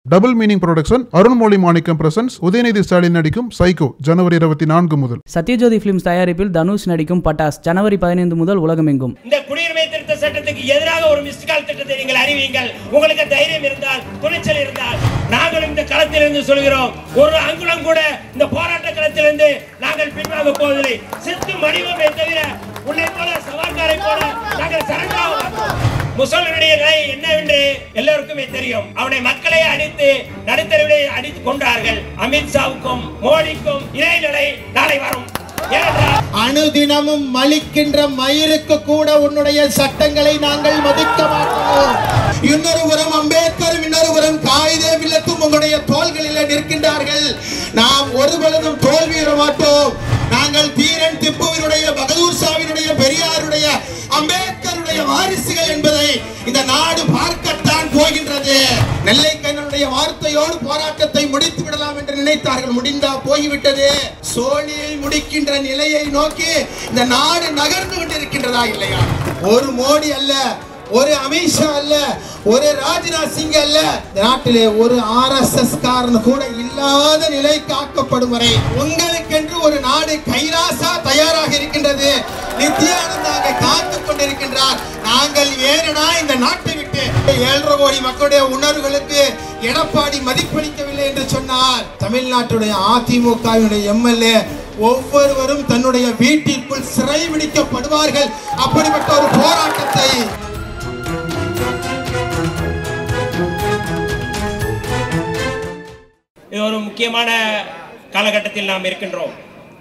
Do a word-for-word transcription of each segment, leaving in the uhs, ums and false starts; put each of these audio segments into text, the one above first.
Double meaning production Arunmozhi Manickam presents Udhayanidhi Stalin நடிக்கும் psycho ஜனவரி இருபத்தி நான்கு முதல். சத்யஜோதி பிலிம்ஸ் தயாரிப்பில் தனுஷ் நடிக்கும் பட்டாஸ் ஜனவரி பதினைந்து முதல் உலகமெங்கும். இந்த குடியுரிமை திருத்த சட்டத்துக்கு எதிராக ஒரு மிஸ்ட் கால் திட்டத்தை நீங்கள் அறிவியுங்கள். உங்களுக்கு தைரியம் இருந்தால், துணிச்சல் இருந்தால், நாங்கள் இந்த களத்திலிருந்து சொல்கிறோம், ஒரு அங்குலம் கூட இந்த போராட்ட களத்திலிருந்து நாங்கள் பின்வாங்க போவதில்லை. சித்து மணிவமே தவிர உன்னை போல சவால்காரை போல நாங்கள் சரண்டாக மாட்டோம். முசோலினுடைய நிலை என்னவென்று எல்லோருக்குமே தெரியும். அவனை மக்களை அடித்து நடுத்தருவிலே அடித்துக் கொண்டார்கள். அமித்ஷாவுக்கும் மோடிக்கும் இதே நிலை நாளை வரும். அனுதினமும் மலிக்கின்ற மயிருக்கு கூட உன்னுடைய சட்டங்களை நாங்கள் மதிக்க மாட்டோம். இன்னொரு புறம் அம்பேத்கரும் இன்னொரு புறம் காயிதே மில்லத்தும் உங்களுடைய தோள்களில் நிற்கின்றார்கள். நாம் ஒருபொழுதும் தோல்வியுற மாட்டோம். நாங்கள் தீரன் திப்புவினுடைய, பகதூர் ஷாவினுடைய, பெரியாருடைய, அம்பேத்கருடைய வாரிசுகள் என்பதை இந்த நாடு பார்க்கத்தான் போகின்றது. நெல்லை கண்ணனுடைய வார்த்தையோடு போராட்டத்தை முடித்து விடலாம் என்று நினைத்தார்கள். முடிந்தா போய்விட்டது. சோழியை முடிக்கின்ற நிலையை நோக்கி இந்த நாடு நகர்ந்து கொண்டிருக்கின்றதா இல்லையா? ஒரு மோடி அல்ல, ஒரு அமித்ஷா அல்ல, ஒரு ராஜ்நாத் சிங் அல்ல, நாட்டிலே ஒரு ஆர் எஸ் எஸ் காரன் கூட இல்லாத நிலை காக்கப்படும் வரை உங்களுக்கென்று ஒரு நாடு கைலாசா தயாராக இருக்கின்றது. நித்யானந்தா அங்கே காத்துக் கொண்டிருக்கின்றார். நாங்கள் ஏறனா இந்த நாட்டை விட்டு ஏழரை கோடி மக்களுடைய உணர்வுகளுக்கு எடப்பாடி மதிப்பளிக்கவில்லை என்று சொன்னார். தமிழ்நாட்டுடைய அதிமுகவினுடைய எம்எல்ஏ ஒவ்வொருவரும் தன்னுடைய வீட்டிற்குள் சிறை பிடிக்கப்படுவார்கள். அப்படிப்பட்ட ஒரு போராட்டத்தை இது ஒரு முக்கியமான காலகட்டத்தில் நாம் இருக்கின்றோம்.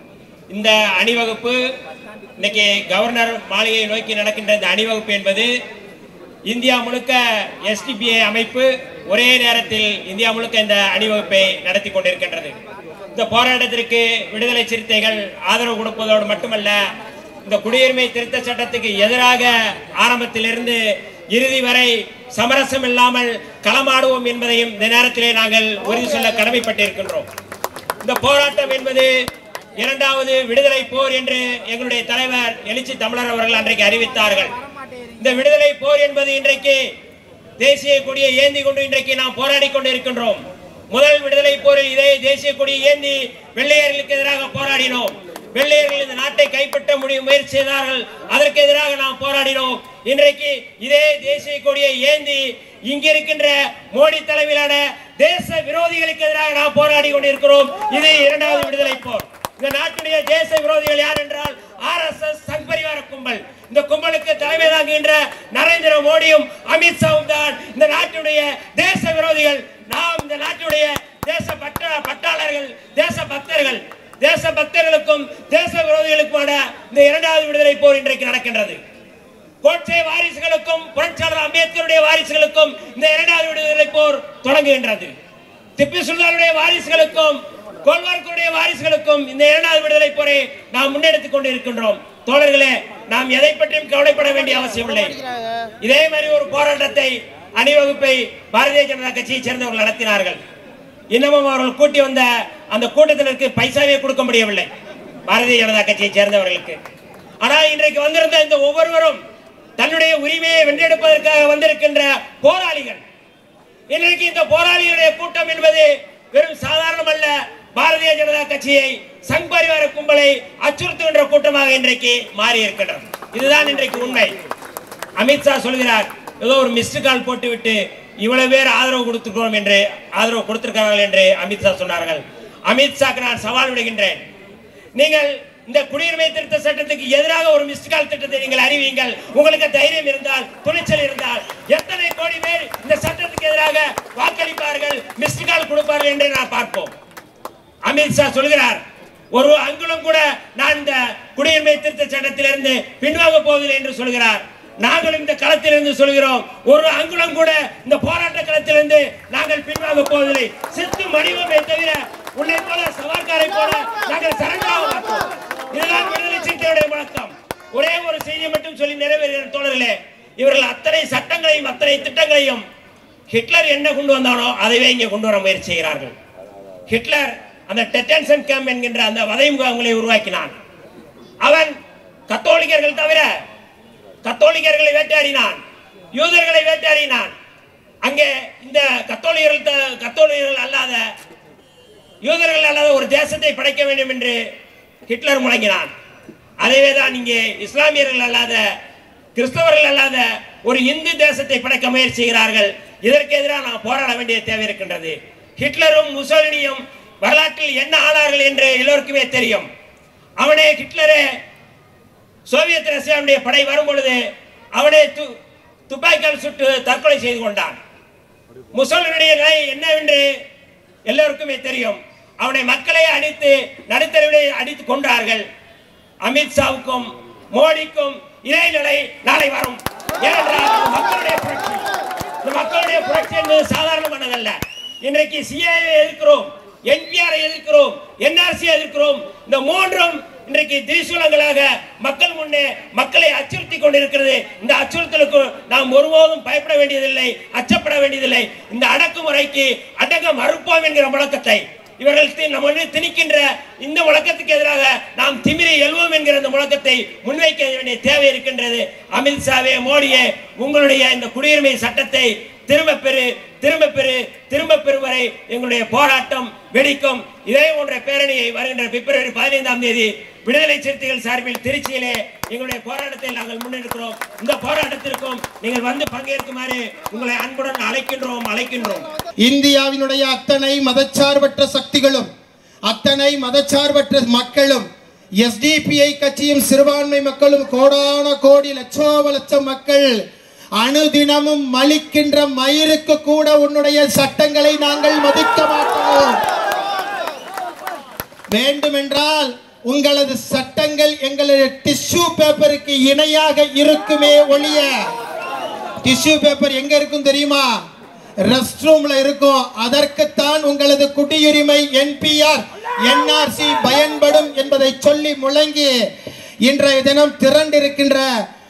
இந்த அணிவகுப்பு இன்னைக்கு கவர்னர் மாளிகையை நோக்கி நடக்கின்ற இந்த அணிவகுப்பு என்பது இந்தியா முழுக்க எஸ்டிபிஐ அமைப்பு ஒரே நேரத்தில் இந்தியா முழுக்க இந்த அணிவகுப்பை நடத்தி கொண்டிருக்கின்றது. இந்த போராட்டத்திற்கு விடுதலை சிறுத்தைகள் ஆதரவு கொடுப்பதோடு மட்டுமல்ல, இந்த குடியுரிமை திருத்த சட்டத்துக்கு எதிராக ஆரம்பத்திலிருந்து இறுதி வரை சமரசம் இல்லாமல் களமாடுவோம் என்பதையும் இந்த நேரத்திலே நாங்கள் உறுதி சொல்ல கடமைப்பட்டிருக்கின்றோம். இந்த போராட்டம் என்பது இரண்டாவது விடுதலை போர் என்று எங்களுடைய தலைவர் எழுச்சி தமிழர் அவர்கள் அன்றைக்கு அறிவித்தார்கள். இந்த விடுதலை போர் என்பது இன்றைக்கு தேசிய கொடியை ஏந்தி கொண்டு இன்றைக்கு நாம் போராடி கொண்டிருக்கின்றோம். முதல் விடுதலை போரில் இதே தேசிய கொடியை ஏந்தி வெள்ளையர்களுக்கு எதிராக போராடினோம். வெள்ளையர்கள் இந்த நாட்டை கைப்பற்ற முடியும் முயற்சி செய்தார்கள். அதற்கு எதிராக நாம் போராடினோம். இன்றைக்கு இதே தேசிய கொடியை ஏந்தி இங்கிருக்கின்ற மோடி தலைமையிலான தேச விரோதிகளுக்கு எதிராக நாம் போராடி கொண்டிருக்கிறோம். இது இரண்டாவது விடுதலை போர். இந்த நாட்டுடைய தேச விரோதிகள் யார் என்றால் ஆர் எஸ் எஸ் சங் பரிவார கும்பல். இந்த கும்பலுக்கு தலைமை தாங்குகின்ற நரேந்திர மோடியும் அமித்ஷாவும் தான் இந்த நாட்டுடைய தேச விரோதிகள். நாம் இந்த நாட்டுடைய தேச பட்ட பட்டாளர்கள், தேச பக்தர்கள். தேச பக்தர்களுக்கும் தேச விரோதிகளுக்குமான இந்த இரண்டாவது விடுதலை போர் இன்றைக்கு நடக்கின்றது. கோட்சே வாரிசுகளுக்கும் புரட்சியாளர் அம்பேத்கருடைய வாரிசுகளுக்கும் இந்த இரண்டாவது விடுதலை போர் தொடங்குகின்றது. திப்பு சுல்தானுடைய வாரிசுகளுக்கும் கோல்வார்க்கருடைய வாரிசுகளுக்கும் இந்த இரண்டாவது விடுதலை போரை நாம் முன்னெடுத்துக் கொண்டிருக்கின்றோம். தோழர்களே, நாம் எதை பற்றியும் கவலைப்பட வேண்டிய அவசியம் இல்லை. இதே மாதிரி ஒரு போராட்டத்தை அணிவகுப்பை பாரதிய ஜனதா கட்சியை சேர்ந்தவர்கள் நடத்தினார்கள். இன்னமும் அவர்கள் கூட்டி வந்த அந்த கூட்டத்தினருக்கு பைசாவே கொடுக்க முடியவில்லை பாரதிய ஜனதா கட்சியை சேர்ந்தவர்களுக்கு. ஆனால் இன்றைக்கு வந்திருந்த இந்த ஒவ்வொருவரும் தன்னுடைய உரிமையை வென்றெடுப்பதற்காக வந்திருக்கின்ற போராளிகள். இன்றைக்கு இந்த போராளிகளுடைய கூட்டம் என்பது வெறும் சாதாரணம் அல்ல. பாரதிய ஜனதா கட்சியை சங் பரிவார கும்பலை அச்சுறுத்துகின்ற கூட்டமாக இன்றைக்கு மாறி இருக்கின்றது. இதுதான் இன்றைக்கு உண்மை. அமித்ஷா சொல்கிறார், ஏதோ ஒரு மிஸ்டு கால் போட்டுவிட்டு இவ்வளவு பேர் ஆதரவு கொடுத்துக்கிறோம் என்று ஆதரவு கொடுத்திருக்கிறார்கள் என்று அமித்ஷா சொன்னார்கள். அமித்ஷாக்கு நான் சவால் விடுகின்றேன். நீங்கள் இந்த குடியுரிமை திருத்த சட்டத்துக்கு எதிராக ஒரு மிஸ்டு கால் திட்டத்தை நீங்கள் அறிவியுங்கள். உங்களுக்கு தைரியம் இருந்தால், துணிச்சல் இருந்தால், எத்தனை கோடி பேர் இந்த சட்டத்துக்கு எதிராக வாக்களிப்பார்கள், மிஸ்டு கால் கொடுப்பார்கள் என்று நான் பார்ப்போம். அமித்ஷா சொல்கிறார், ஒரு அங்குலம் கூட நான் இந்த குடியுரிமை திருத்த சட்டத்திலிருந்து பின்வாங்க போவதில்லை என்று சொல்கிறார். நாங்களும் இந்த களத்திலிருந்து சொல்கிறோம், ஒரு அங்குலம் கூட இந்த போராட்ட களத்திலிருந்து நாங்கள் பின்வாங்க போவதில்லை. சித்து மணிவமே தவிர உன்னை போல சவால்காரை போல நாங்கள் சரண்டாக மாட்டோம். இதுதான் விடுதலை சிறுத்தைகளுடைய முழக்கம். ஒரே ஒரு செய்தியை மட்டும் சொல்லி நிறைவேறுகிற தோழர்களே, இவர்கள் அத்தனை சட்டங்களையும் அத்தனை திட்டங்களையும் ஹிட்லர் என்ன கொண்டு வந்தானோ அதைவே இங்கே கொண்டு வர முயற்சி செய்கிறார்கள். ஹிட்லர் அந்த டெட்டன்ஷன் கேம்ப் என்கின்ற அந்த வதை முகாம்களை உருவாக்கினான். அவன் கத்தோலிக்கர்கள் தவிர கத்தோலிக்கர்களை வேட்டையாடினான், யூதர்களை வேட்டையாடினான். அங்கே இந்த கத்தோலிகர்கள் கத்தோலிகர்கள் அல்லாத யூதர்கள் அல்லாத ஒரு தேசத்தை படைக்க வேண்டும் என்று ஹிட்லர் முழங்கினான். அதேவே தான் இங்கே இஸ்லாமியர்கள் அல்லாத கிறிஸ்தவர்கள் அல்லாத ஒரு இந்து தேசத்தை படைக்க முயற்சி செய்கிறார்கள். இதற்கு எதிராக நாம் போராட வேண்டிய தேவை இருக்கின்றது. ஹிட்லரும் முசோலினியும் வரலாற்றில் என்ன ஆனார்கள் என்று எல்லோருக்குமே தெரியும். அவனே ஹிட்லரே சோவியத் ரஷ்யாவுடைய படை வரும் பொழுது அவனே துப்பாக்கியால் சுட்டு தற்கொலை செய்து கொண்டான். முசோலினியுடைய நிலை என்னவென்று எல்லோருக்குமே தெரியும். அவனை மக்களை அடித்து நடுத்தரவிலே அடித்து கொண்டார்கள். அமித்ஷாவுக்கும் மோடிக்கும் இதே நிலை நாளை வரும். ஏனென்றால் மக்களுடைய புரட்சி, இந்த மக்களுடைய புரட்சி என்பது சாதாரணமானதல்ல. இன்றைக்கு சிஏஏ எதிர்க்கிறோம், என்பிஆரை எதிர்க்கிறோம், என்ஆர்சி எதிர்க்கிறோம். இந்த மூன்றும் இன்றைக்கு திரிசூலங்களாக மக்கள் முன்னே மக்களை அச்சுறுத்தி கொண்டிருக்கிறது. இந்த அச்சுறுத்தலுக்கு நாம் ஒருபோதும் பயப்பட வேண்டியதில்லை, அச்சப்பட வேண்டியதில்லை. இந்த அடக்குமுறைக்கு அடங்க மறுப்போம் என்கிற முழக்கத்தை இவர்கள் நம்ம திணிக்கின்ற இந்த முழக்கத்துக்கு எதிராக நாம் திமிரி எழுவோம் என்கிற இந்த முழக்கத்தை முன்வைக்க வேண்டிய தேவை இருக்கின்றது. அமித்ஷாவே, மோடியே, உங்களுடைய இந்த குடியுரிமை சட்டத்தை திரும்ப பெறு, திரும்ப பெறு, திரும்ப பெறும் வரை எங்களுடைய போராட்டம் வெடிக்கும். இதே போன்ற பேரணியை வருகின்ற பிப்ரவரி பதினைந்தாம் தேதி விடுதலை சிறுத்தைகள் சார்பில் திருச்சியிலே எங்களுடைய போராட்டத்தை நாங்கள் முன்னெடுக்கிறோம். இந்த போராட்டத்திற்கும் நீங்கள் வந்து பங்கேற்குமாறு உங்களை அன்புடன் அழைக்கின்றோம் அழைக்கின்றோம் இந்தியாவினுடைய அத்தனை மதச்சார்பற்ற சக்திகளும் அத்தனை மதச்சார்பற்ற மக்களும் எஸ்டிபிஐ கட்சியும் சிறுபான்மை மக்களும் கோடான கோடி லட்சோப லட்சம் மக்கள் அனுதினமும் மலிக்கின்ற மயிருக்கு கூட உன்னுடைய சட்டங்களை நாங்கள் மதிக்க மாட்டோம். வேண்டுமென்றால் உங்களது சட்டங்கள் எங்களது டிஷ்யூ பேப்பருக்கு இணையாக இருக்குமே ஒழிய, டிஷ்யூ பேப்பர் எங்க இருக்கும் தெரியுமா? ரெஸ்ட் ரூம்ல இருக்கும். அதற்குத்தான் உங்களது குடியுரிமை என்பிஆர் என்ஆர்சி பயன்படும் என்பதை சொல்லி முழங்கி இன்றைய தினம் திரண்டிருக்கின்ற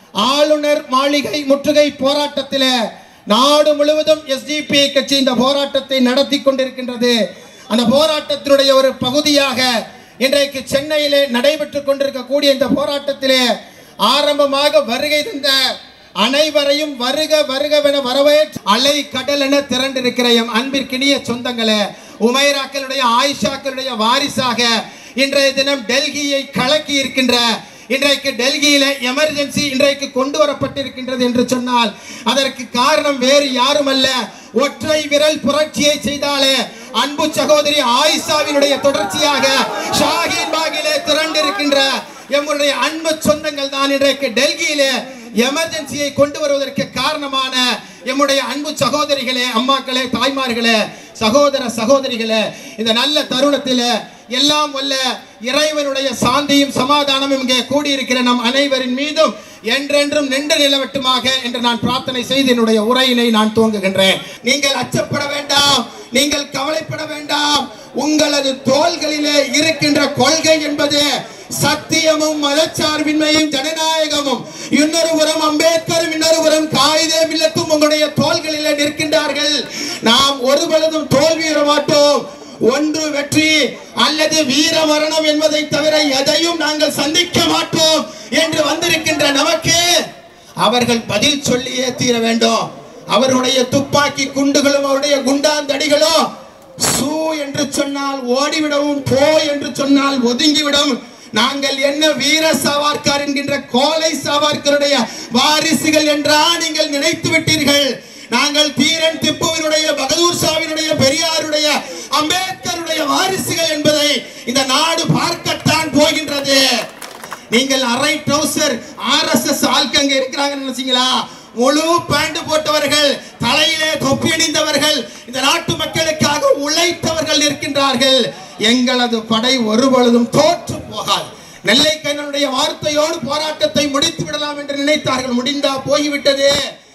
ஆளுநர் மாளிகை முற்றுகை போராட்டத்தில் நாடு முழுவதும் எஸ்டிபிஐ கட்சி இந்த போராட்டத்தை நடத்தி கொண்டிருக்கின்றது. அந்த போராட்டத்தினுடைய ஒரு பகுதியாக இன்றைக்கு சென்னையிலே நடைபெற்றுக் கொண்டிருக்கக்கூடிய இந்த போராட்டத்திலே ஆரம்பமாக வருகை தந்த அனைவரையும் வருக வருகவென வரவேற்று அலை கடல் என திரண்டிருக்கிற எம் அன்பிற்கினிய சொந்தங்களே, உமைராக்களுடைய ஆயிஷாக்களுடைய வாரிசாக இன்றைய தினம் டெல்லியை கலக்கி இருக்கின்ற, இன்றைக்கு டெல்லியில எமர்ஜென்சி இன்றைக்கு கொண்டு வரப்பட்டிருக்கின்றது என்று சொன்னால் அதற்கு காரணம் வேறு யாரும் அல்ல, ஒற்றை விரல் புரட்சியை செய்தாலே அன்பு சகோதரி ஆயிஷாவினுடைய தொடர்ச்சியாக ஷாஹீன் பாகிலே திரண்டிருக்கின்ற எம்முடைய அன்பு சொந்தங்கள் தான் இன்றைக்கு டெல்லியிலே எமர்ஜென்சியை கொண்டு வருவதற்கு காரணமான எம்முடைய அன்பு சகோதரிகளே, அம்மாக்களே, தாய்மார்களே, சகோதர சகோதரிகளே, இந்த நல்ல தருணத்தில் எல்லாம் வல்ல இறைவனுடைய சாந்தியும் சமாதானமும் இங்கே கூடியிருக்கிற நம் அனைவரின் மீதும் என்றென்றும் நின்று நிலவட்டுமாக என்று நான் பிரார்த்தனை செய்து என்னுடைய உரையினை நான் துவங்குகின்றேன். நீங்கள் அச்சப்பட வேண்டாம், நீங்கள் கவலைப்பட வேண்டாம். உங்களது தோள்களிலே இருக்கின்ற கொள்கை என்பது சத்தியமும் மதச்சார்பின்மையும் ஜனநாயகமும், இன்னொரு புறம் அம்பேத்கரும் இன்னொரு புறம் காயிதே மில்லத்தும் உங்களுடைய தோள்களிலே நிற்கின்றார்கள். நாம் ஒருபொழுதும் தோல்வியுற மாட்டோம். ஒன்று வெற்றி அல்லது வீர மரணம் என்பதை தவிர எதையும் நாங்கள் சந்திக்க மாட்டோம் என்று வந்திருக்கின்ற நமக்கு அவர்கள் பதில் சொல்லியே தீர வேண்டும். அவருடைய துப்பாக்கி குண்டுகளும் அவருடைய குண்டாந்தடிகளும் சூ என்று சொன்னால் ஓடிவிடவும், போ என்று சொன்னால் ஒதுங்கிவிடும். நாங்கள் என்ன வீர சாவர்கர் என்கின்ற கோலை சாவர்கருடைய வாரிசுகள் என்றா நீங்கள் நினைத்து விட்டீர்கள்? நாங்கள் தீரன் திப்புவினுடைய, பகதூர் ஷாவினுடைய, பெரியாருடைய, அம்பேத்கருடைய வாரிசுகள் என்பதை இந்த நாடு பார்க்கத்தான் போகின்றது. நீங்கள் அரை ட்ரவுசர் ஆர்எஸ்எஸ் ஆள்கங்க இருக்கிறாங்கன்னு நினைச்சீங்களா? முழு பேண்ட் போட்டவர்கள், தலையிலே தொப்பி அணிந்தவர்கள், இந்த நாட்டு மக்களுக்காக உழைத்தவர்கள் இருக்கின்றார்கள். எங்களது படை ஒருபொழுதும் தோற்று போகாது. நெல்லைக்கண்ணனுடைய வார்த்தையோடு போராட்டத்தை முடித்து விடலாம் என்று நினைத்தார்கள். முடிந்தா போய்விட்டது.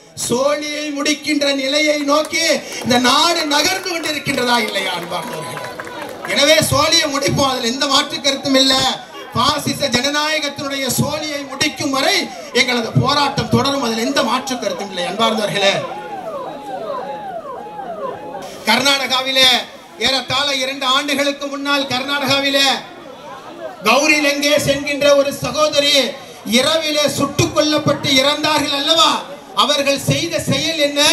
சோழியை முடிக்கின்ற நிலையை நோக்கி இந்த நாடு நகர்ந்து கொண்டிருக்கின்றதா இல்லையா அன்பார்ந்தவர்கள்? எனவே சோழியை முடிப்போம், அதில் எந்த மாற்று கருத்தும் இல்லை. பாசிச ஜனநாயகத்தினுடைய சோழியை முடிக்கும் வரை எங்களது போராட்டம் தொடரும், அதில் எந்த மாற்று கருத்தும் இல்லை. அன்பார்ந்தவர்களே, கர்நாடகாவிலே ஏறத்தாழ இரண்டு ஆண்டுகளுக்கு முன்னால் கர்நாடகாவிலே கௌரி லங்கேஷ் என்கின்ற ஒரு சகோதரி இரவிலே சுட்டுக் கொல்லப்பட்டு இறந்தார்கள் அல்லவா? அவர்கள் செய்த செயல் என்ன?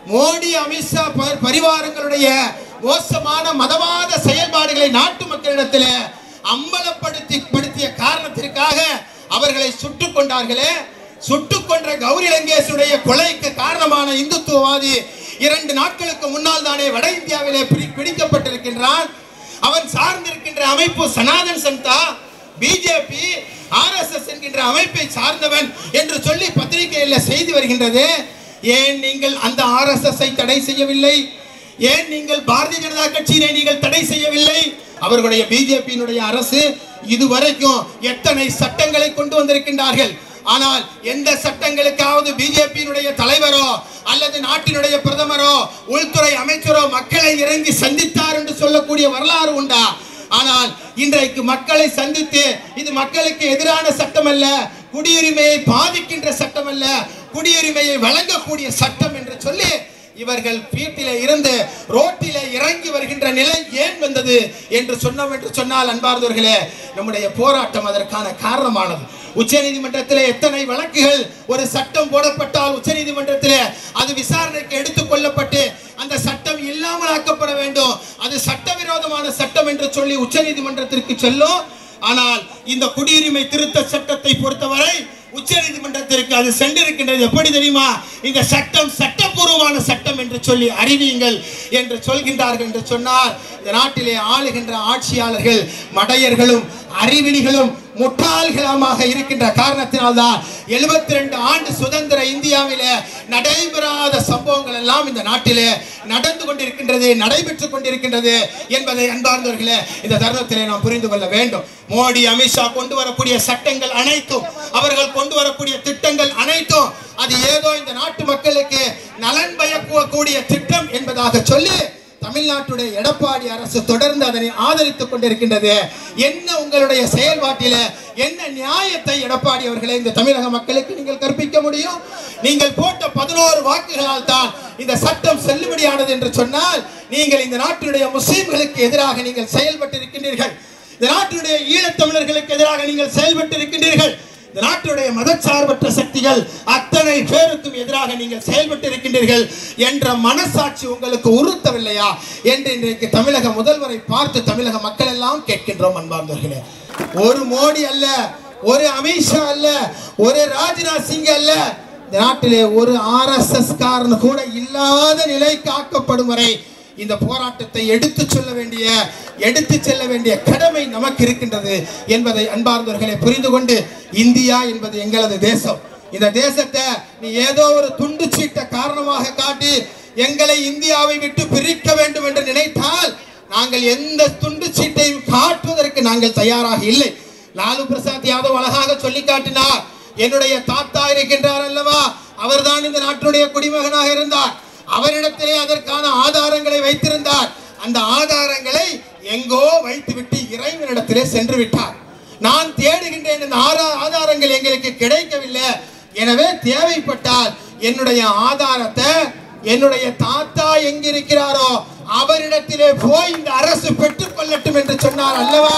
மோடி அமித்ஷா பரிவாரங்களுடைய மோசமான மதவாத செயல்பாடுகளை நாட்டு மக்களிடத்தில் அம்பலப்படுத்தி படுத்திய காரணத்திற்காக அவர்களை சுட்டுக் கொண்டார்களே. சுட்டுக் கொன்ற கௌரி லங்கேஷுடைய கொலைக்கு காரணமான இந்துத்துவவாதி இரண்டு நாட்களுக்கு முன்னால் தானே வட இந்தியாவிலே பிடிக்கப்பட்டிருக்கின்றான். அவன் சார்ந்திருக்கின்ற அமைப்பு சனாதன் சந்தா, பிஜேபி, ஆர்எஸ்எஸ் என்கின்ற அமைப்பை சார்ந்தவன் என்று சொல்லி பத்திரிகையில் செய்தி வருகின்றது. ஏன் நீங்கள் அந்த ஆர்எஸ்எஸ்ஐ தடை செய்யவில்லை? ஏன் நீங்கள் பாரதிய ஜனதா கட்சியினை நீங்கள் தடை செய்யவில்லை? அவர்களுடைய பிஜேபியினுடைய அரசு இதுவரைக்கும் எத்தனை சட்டங்களை கொண்டு வந்திருக்கின்றார்கள். ஆனால் எந்த சட்டங்களுக்காவது பிஜேபியினுடைய தலைவரோ அல்லது நாட்டினுடைய பிரதமரோ உள்துறை அமைச்சரோ மக்களை இறங்கி சந்தித்தார் என்று சொல்லக்கூடிய வரலாறு உண்டா? ஆனால் இன்றைக்கு மக்களை சந்தித்து இது மக்களுக்கு எதிரான சட்டம் அல்ல, குடியுரிமையை பாதிக்கின்ற சட்டம் அல்ல, குடியுரிமையை வழங்கக்கூடிய சட்டம் என்று சொல்லி இவர்கள் வீட்டிலே இருந்து ரோட்டிலே இறங்கி வருகின்ற நிலை ஏன் வந்தது என்று சொன்னோம் என்று சொன்னால் அன்பார்ந்தவர்களே, நம்முடைய போராட்டம் அதற்கான காரணமானது. உச்ச நீதிமன்றத்திலே எத்தனை வழக்குகள் ஒரு சட்டம் போடப்பட்டால் உச்ச நீதிமன்றத்திலே அது விசாரணைக்கு எடுத்துக் கொள்ளப்பட்டு அந்த சட்டம் இல்லாமல் ஆக்கப்பட வேண்டும், அது சட்டவிரோதமான சட்டம் என்று சொல்லி உச்ச நீதிமன்றத்திற்கு செல்லும். ஆனால் இந்த குடியுரிமை திருத்த சட்டத்தை பொறுத்தவரை உச்ச நீதிமன்றத்திற்கு அது சென்றிருக்கின்றது. எப்படி தெரியுமா? இந்த சட்டம் சட்டப்பூர்வமான சட்டம் என்று சொல்லி அறிவியுங்கள் என்று சொல்கின்றார்கள் என்று சொன்னால் இந்த நாட்டிலே ஆளுகின்ற ஆட்சியாளர்கள் மடையர்களும் அறிவிலிகளும் முட்டாள்களமாக இருக்கின்ற காரணத்தினால்தான் எழுபத்தி ரெண்டு ஆண்டு சுதந்திர இந்தியாவிலே நடைபெறாத சம்பவங்கள் எல்லாம் இந்த நாட்டிலே நடந்து கொண்டிருக்கின்றது, நடைபெற்றுக் கொண்டிருக்கின்றது என்பதை அன்பார்ந்தவர்களே இந்த தருணத்திலே நாம் புரிந்து கொள்ள வேண்டும். மோடி அமித்ஷா கொண்டு வரக்கூடிய சட்டங்கள் அனைத்தும், அவர்கள் கொண்டு வரக்கூடிய திட்டங்கள் அனைத்தும் அது ஏதோ இந்த நாட்டு மக்களுக்கு நலன் பயக்கக்கூடிய திட்டம் என்பதாக சொல்லி தமிழ்நாட்டுடைய எடப்பாடி அரசு தொடர்ந்து அதனை ஆதரித்துக் கொண்டிருக்கின்றது. என்ன உங்களுடைய செயல்பாட்டில என்ன நியாயத்தை எடப்பாடி அவர்களே இந்த தமிழக மக்களுக்கு நீங்கள் கற்பிக்க முடியும்? நீங்கள் போட்ட பதினோரு வாக்குகளால் தான் இந்த சட்டம் செல்லுபடியானது என்று சொன்னால் நீங்கள் இந்த நாட்டினுடைய முஸ்லிம்களுக்கு எதிராக நீங்கள் செயல்பட்டு இருக்கின்றீர்கள், இந்த நாட்டினுடைய ஈழத்தமிழர்களுக்கு எதிராக நீங்கள் செயல்பட்டு இருக்கின்றீர்கள், இந்த நாட்டுடைய மதச்சார்பற்ற சக்திகள் அத்தனை பேருக்கும் எதிராக நீங்கள் செயல்பட்டு இருக்கின்றீர்கள் என்ற மனசாட்சி உங்களுக்கு உறுத்தவில்லையா என்று இன்றைக்கு தமிழக முதல்வரை பார்த்து தமிழக மக்கள் எல்லாம் கேட்கின்றோம். அன்பார்ந்தவர்களே, ஒரு மோடி அல்ல, ஒரு அமித்ஷா அல்ல, ஒரு ராஜ்நாத் சிங் அல்ல, இந்த நாட்டிலே ஒரு ஆர்எஸ்எஸ் காரன் கூட இல்லாத நிலை காக்கப்படும் வரை இந்த போராட்டத்தை எடுத்து சொல்ல வேண்டிய எடுத்து செல்ல வேண்டிய கடமை நமக்கு இருக்கின்றது என்பதை அன்பார்ந்தவர்களை புரிந்து கொண்டு, இந்தியா என்பது எங்களது தேசம். இந்த தேசத்தை நீ ஏதோ ஒரு துண்டு சீட்டை காரணமாக காட்டி எங்களை இந்தியாவை விட்டு பிரிக்க வேண்டும் என்று நினைத்தால் நாங்கள் எந்த துண்டு சீட்டையும் காட்டுவதற்கு நாங்கள் தயாராக இல்லை. லாலு பிரசாத் யாதவ் அழகாக சொல்லி காட்டினார். என்னுடைய தாத்தா இருக்கின்றார் அல்லவா, அவர்தான் இந்த நாட்டினுடைய குடிமகனாக இருந்தார், அவரிடத்திலே அதற்கான ஆதாரங்களை வைத்திருந்தார், அந்த ஆதாரங்களை எங்கோ வைத்துவிட்டு இறைவனிடத்திலே சென்று விட்டார். நான் தேடுகின்றேன், இந்த ஆதாரங்கள் எங்களுக்கு கிடைக்கவில்லை, எனவே தேவைப்பட்டால் என்னுடைய ஆதாரத்தை என்னுடைய தாத்தா எங்கிருக்கிறாரோ அவரிடத்திலே போய் இந்த அரசு பெற்றுக் கொள்ளட்டும் என்று சொன்னார் அல்லவா.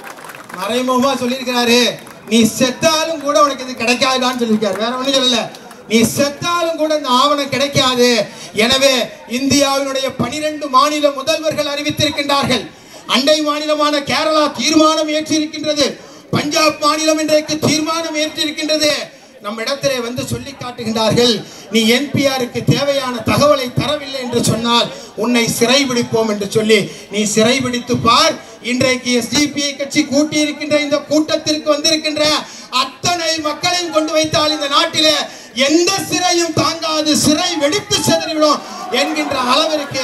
மறைமுகமா சொல்லியிருக்கிறாரு, நீ செத்தாலும் கூட உனக்கு இது கிடைக்காதுன்னு சொல்லியிருக்காரு, வேற ஒன்றும் சொல்லல. நீ செத்தாலும் கூட இந்த ஆவணம் கிடைக்காது. எனவே இந்தியாவினுடைய பனிரெண்டு மாநில முதல்வர்கள் அறிவித்திருக்கின்றார்கள். அண்டை மாநிலமான கேரளா தீர்மானம் ஏற்றிருக்கின்றது, பஞ்சாப் மாநிலம் இன்றைக்கு தீர்மானம் ஏற்றிருக்கின்றது. நம்ம இடத்திலே வந்து சொல்லி காட்டுகின்றார்கள், நீ என்பிஆருக்கு தேவையான தகவலை தரவில்லை என்று சொன்னால் உன்னை சிறைபிடிப்போம் என்று சொல்லி நீ சிறைபிடித்து பார். இன்றைக்கு எஸ்டிபிஐ கட்சி கூட்டி இருக்கின்ற இந்த கூட்டத்திற்கு வந்திருக்கின்ற அத்தனை மக்களையும் கொண்டு வைத்தால் இந்த நாட்டிலே எந்த சிறையும் தாங்காது, சிறை வெடித்து செதறிவிடும் என்கின்ற அளவிற்கு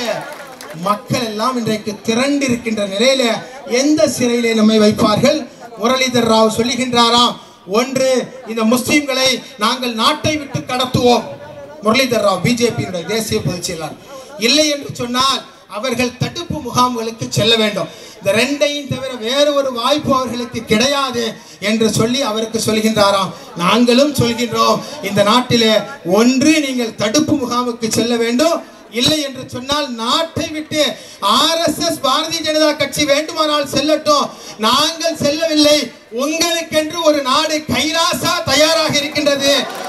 மக்கள் எல்லாம் இன்றைக்கு திரண்டு இருக்கின்ற நிலையில எந்த சிறையிலே நம்மை வைப்பார்கள்? முரளிதர் ராவ் சொல்லுகின்றாராம், ஒன்று இந்த முஸ்லிம்களை நாங்கள் நாட்டை விட்டு கடத்துவோம். முரளிதர் ராவ் பிஜேபியினுடைய தேசிய பொதுச் செயலாளர். இல்லை என்று சொன்னால் அவர்கள் தடுப்பு முகாம்களுக்கு செல்ல வேண்டும். இந்த ரெண்டையும் தவிர வேறு ஒரு வாய்ப்பு அவர்களுக்கு கிடையாது என்று சொல்லி அவருக்கு சொல்கின்றாராம். நாங்களும் சொல்கின்றோம், இந்த நாட்டிலே ஒன்று நீங்கள் தடுப்பு முகாமுக்கு செல்ல வேண்டும், இல்லை என்று சொன்னால் நாட்டை விட்டு ஆர்எஸ்எஸ் பாரதிய ஜனதா கட்சி வேண்டுமானால் செல்லட்டும், நாங்கள் செல்லவில்லை. உங்களுக்கென்று ஒரு நாடு கைலாசா தயாராக இருக்கின்றது.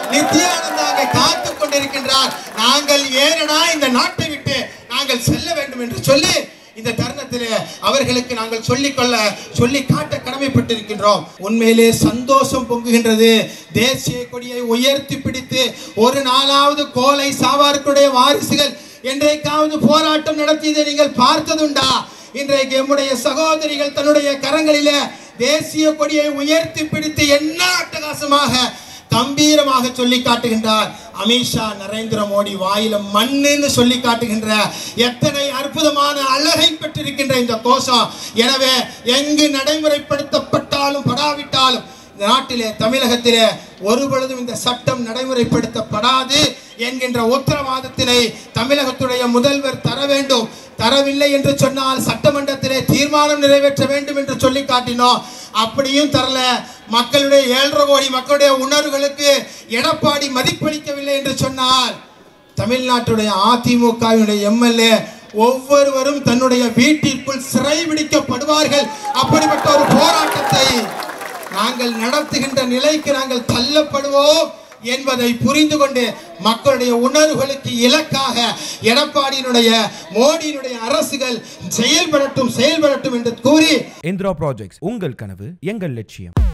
நித்யானந்தா அங்கே காத்து கொண்டிருக்கின்றார். நாங்கள் ஏனடா இந்த நாட்டை விட்டு நாங்கள் செல்ல வேண்டும் என்று சொல்லி இந்த தருணத்திலே அவர்களுக்கு நாங்கள் சொல்லிக்கொள்ள சொல்லி காட்ட கடமைப்பட்டிருக்கின்றோம். உண்மையிலே சந்தோஷம் பொங்குகின்றது. தேசிய கொடியை உயர்த்தி பிடித்து ஒரு நாளாவது கோலை சாவார்க்குடைய வாரிசுகள் என்றைக்காவது போராட்டம் நடத்தியதை நீங்கள் பார்த்ததுண்டா? இன்றைக்கு நம்முடைய சகோதரிகள் தன்னுடைய கரங்களிலே தேசிய கொடியை உயர்த்தி பிடித்து என்ன அட்டகாசமாக கம்பீரமாக சொல்லி காட்டுகின்றார். அமித்ஷா நரேந்திர மோடி வாயில மண்ணுன்னு சொல்லி காட்டுகின்ற எத்தனை அற்புதமான அழகை பெற்றிருக்கின்ற இந்த கோஷம். எனவே எங்கு நடைமுறைப்படுத்தப்பட்டாலும் படாவிட்டாலும் இந்த நாட்டிலே தமிழகத்திலே ஒரு பொழுதும் இந்த சட்டம் நடைமுறைப்படுத்தப்படாது என்கின்ற உத்தரவாதத்தினை தமிழகத்துடைய முதல்வர் தர வேண்டும். தரவில்லை என்று சொன்னால் சட்டமன்றத்திலே தீர்மானம் நிறைவேற்ற வேண்டும் என்று சொல்லி காட்டினோம். அப்படியும் தரல. மக்களுடைய ஏழரை கோடி மக்களுடைய உணர்வுகளுக்கு எடப்பாடி மதிப்பளிக்கவில்லை என்று சொன்னால் தமிழ்நாட்டுடைய அதிமுகவினுடைய எம்எல்ஏ ஒவ்வொருவரும் தன்னுடைய வீட்டிற்குள் சிறை பிடிக்கப்படுவார்கள். அப்படிப்பட்ட ஒரு போராட்டத்தை நாங்கள் நடத்துகின்ற நிலைக்கு நாங்கள் தள்ளப்படுவோம் என்பதை புரிந்து கொண்டு மக்களுடைய உணர்வுகளுக்கு இலக்காக எடப்பாடியினுடைய மோடியினுடைய அரசுகள் செயல்படட்டும் செயல்படட்டும் என்று கூறி இந்திரா ப்ராஜெக்ட்ஸ், உங்கள் கனவு எங்கள் லட்சியம்.